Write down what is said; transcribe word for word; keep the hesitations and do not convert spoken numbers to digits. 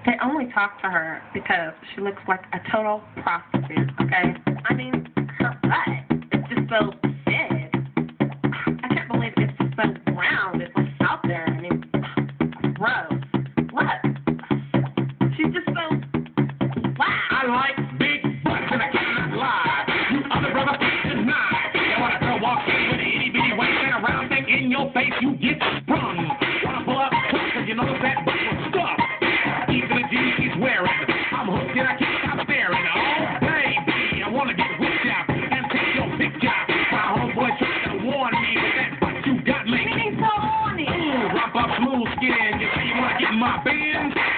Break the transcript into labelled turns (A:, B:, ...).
A: They only talk to her because she looks like a total prostitute, okay? I mean, her butt is just so big. I can't believe it's just so round. It's like out there. I mean, gross. What? She's just so, wow.
B: I like big butts and I cannot lie. You other brother deny. And when a girl walks in with an itty bitty waist and a round thing in your face, you get sprung. Wanna pull up quick cause you notice that butt was stuffed. Even the jeans she's wearing, I'm hooked and I can't stop staring. Oh baby, I wanna get whipped out and take your picture. My homeboy tried to warn me, but that butt you got me.
A: She's so horny.
B: Ooh, rump up smooth skin. You say you wanna get in my bins?